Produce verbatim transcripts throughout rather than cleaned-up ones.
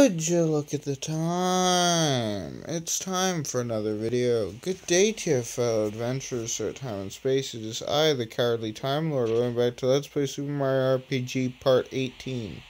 Would you look at the time? It's time for another video. Good day to you, fellow adventurers throughout time and space. It is I, the Cowardly Time Lord, going back to Let's Play Super Mario R P G Part eighteen.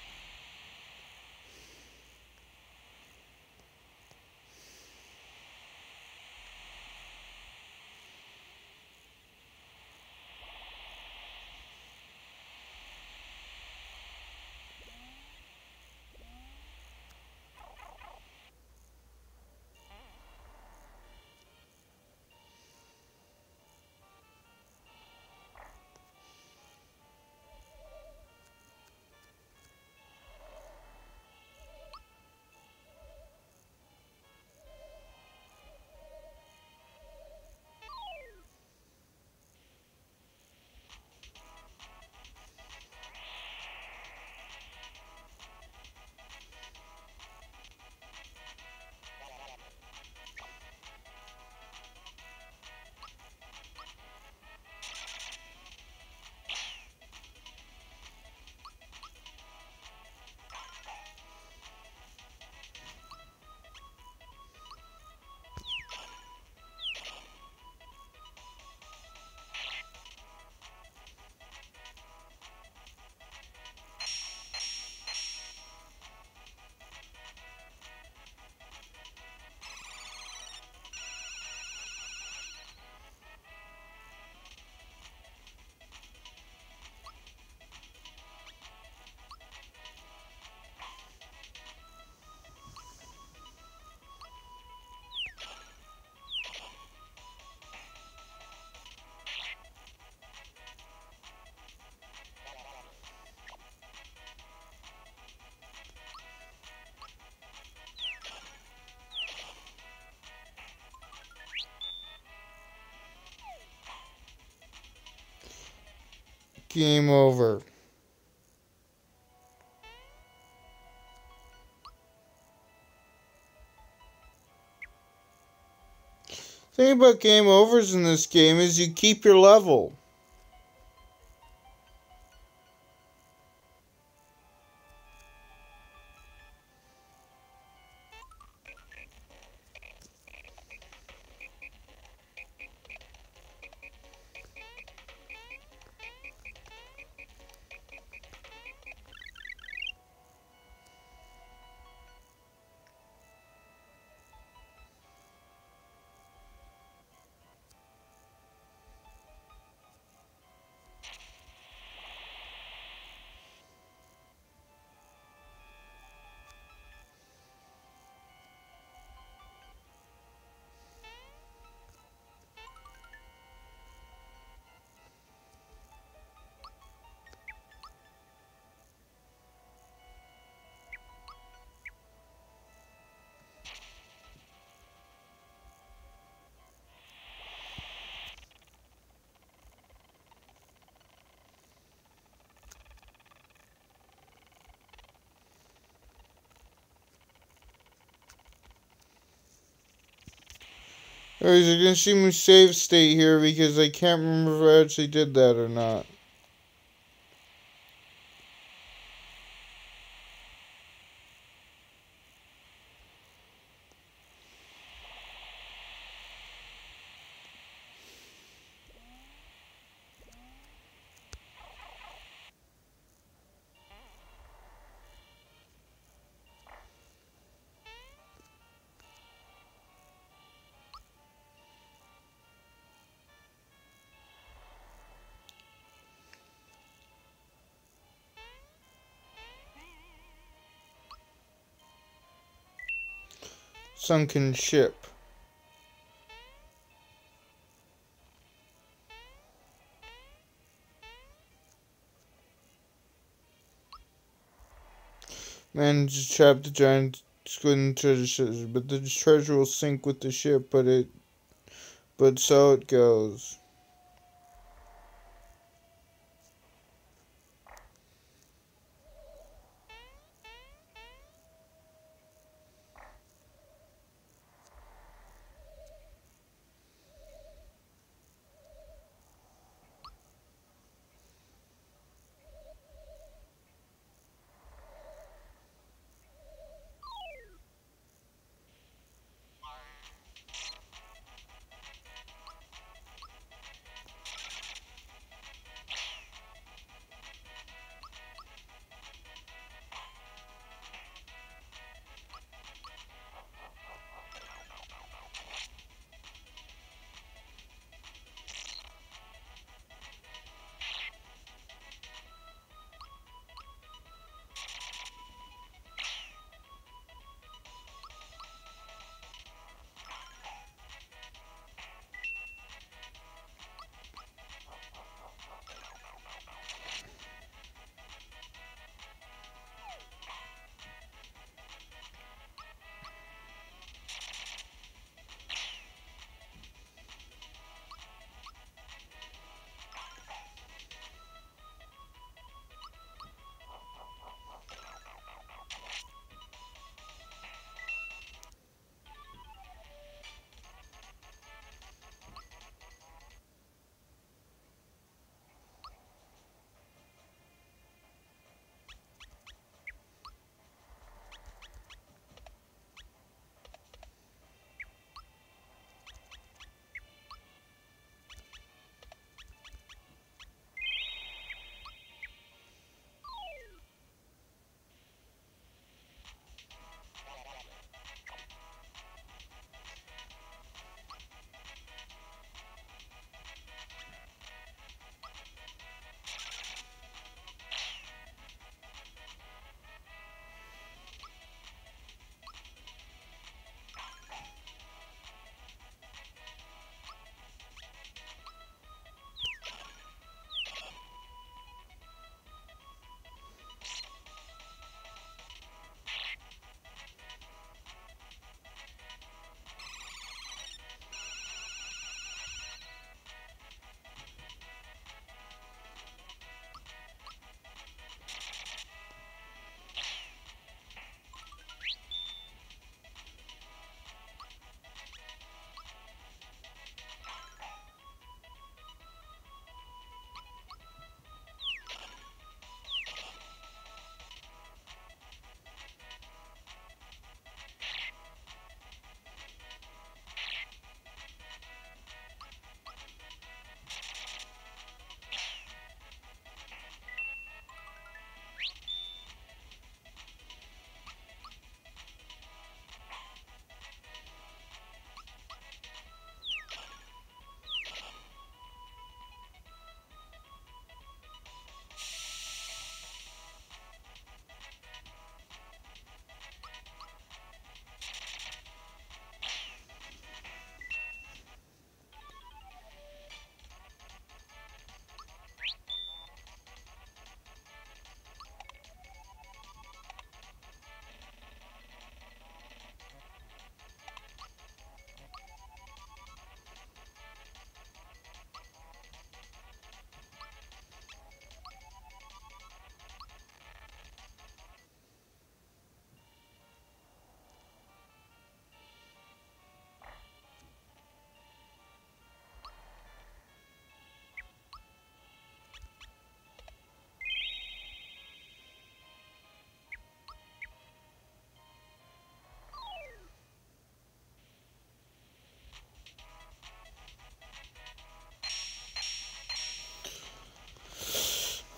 Game over. The thing about game overs in this game is you keep your level. Alright, you're gonna see my save state here because I can't remember if I actually did that or not. Sunken ship. Manage to trap the giant squid in treasure ship, but the treasure will sink with the ship, but it but so it goes.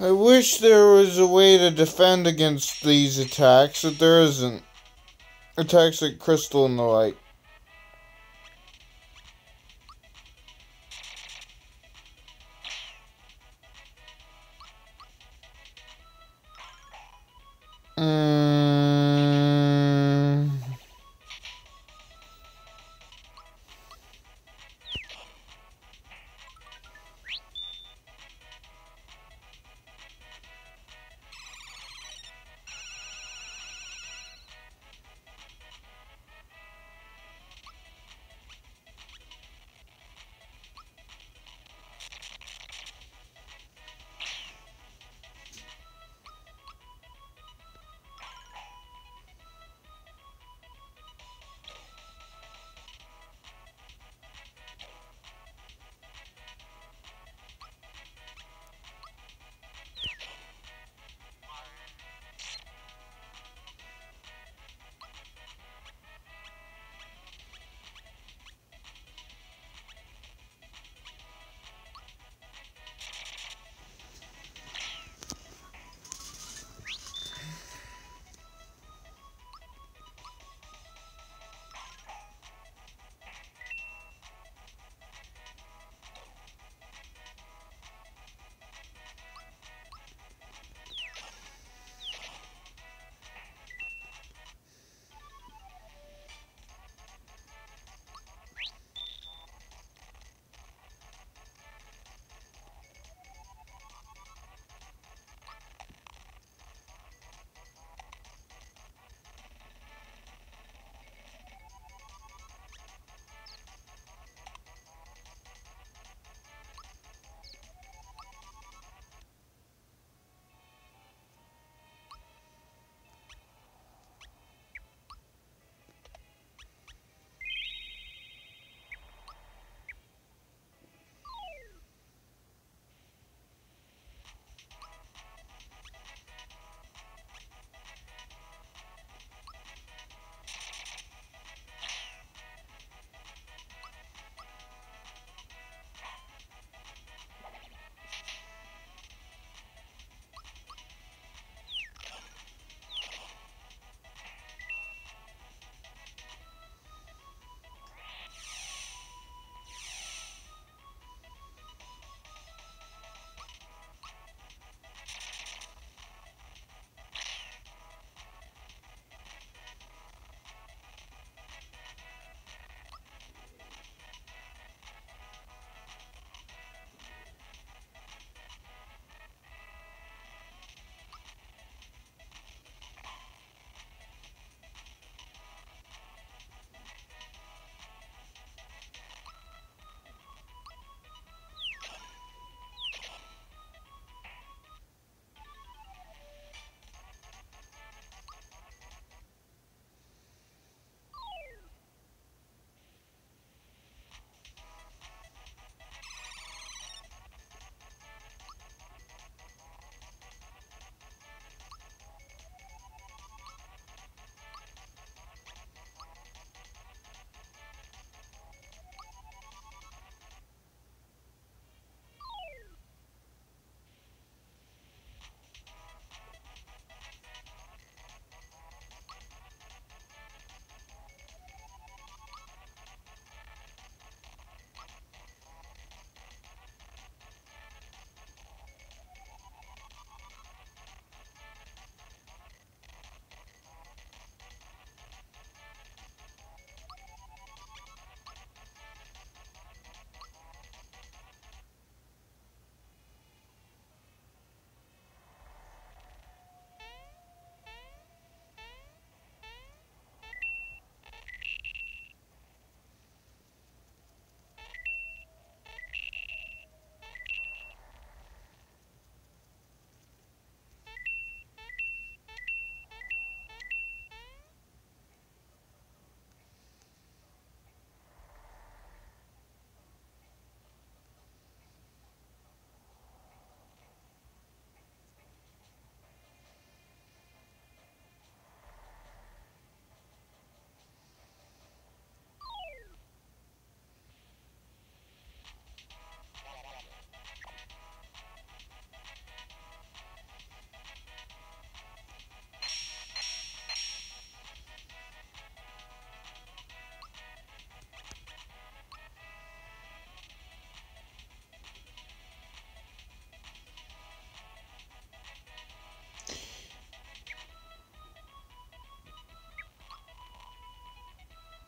I wish there was a way to defend against these attacks, but there isn't. Attacks like crystal and the like. Mm.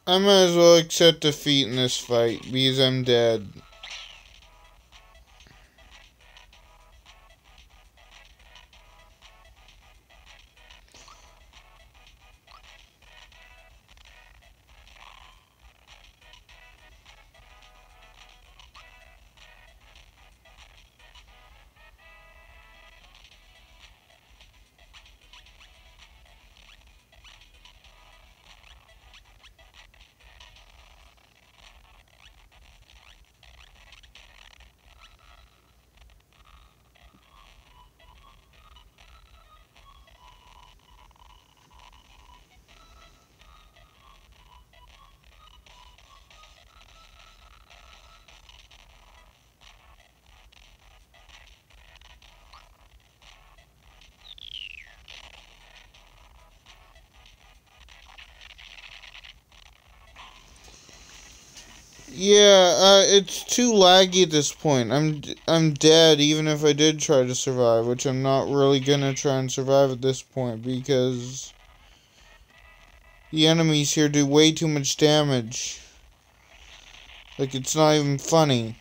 I might as well accept defeat in this fight because I'm dead. Yeah, uh, it's too laggy at this point. I'm I'm dead even if I did try to survive, which I'm not really gonna try and survive at this point because the enemies here do way too much damage. Like, it's not even funny.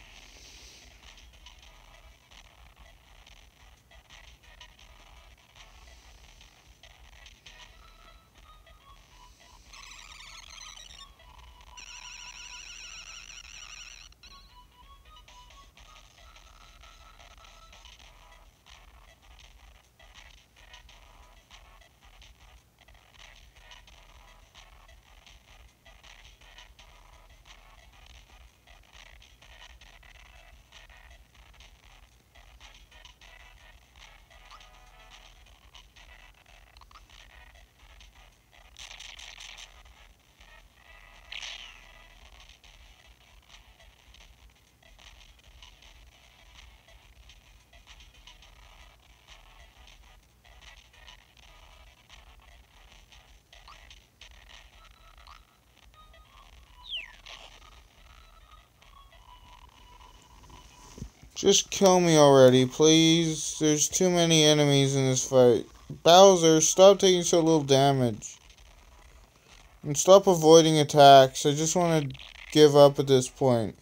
Just kill me already, please. There's too many enemies in this fight. Bowser, stop taking so little damage. And stop avoiding attacks. I just want to give up at this point.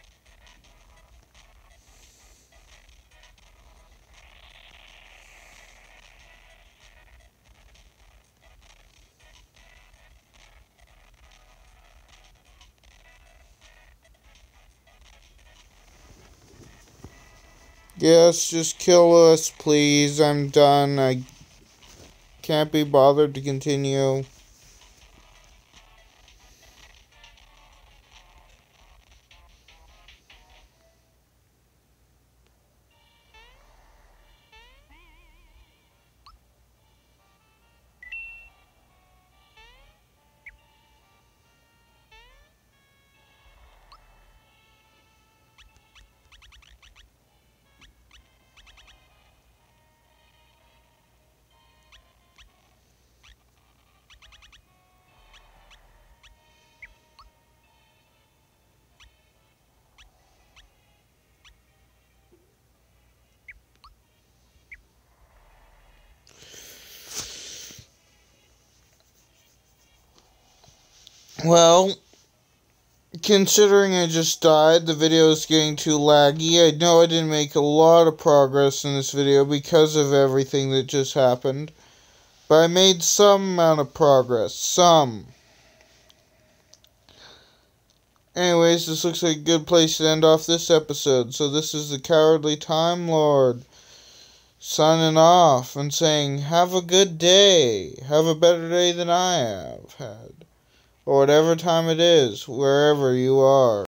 Yes, just kill us, please. I'm done. I can't be bothered to continue. Well, considering I just died, the video is getting too laggy. I know I didn't make a lot of progress in this video because of everything that just happened. But I made some amount of progress. Some. Anyways, this looks like a good place to end off this episode. So this is the Cowardly Time Lord signing off and saying, have a good day. Have a better day than I have had. Or whatever time it is, wherever you are.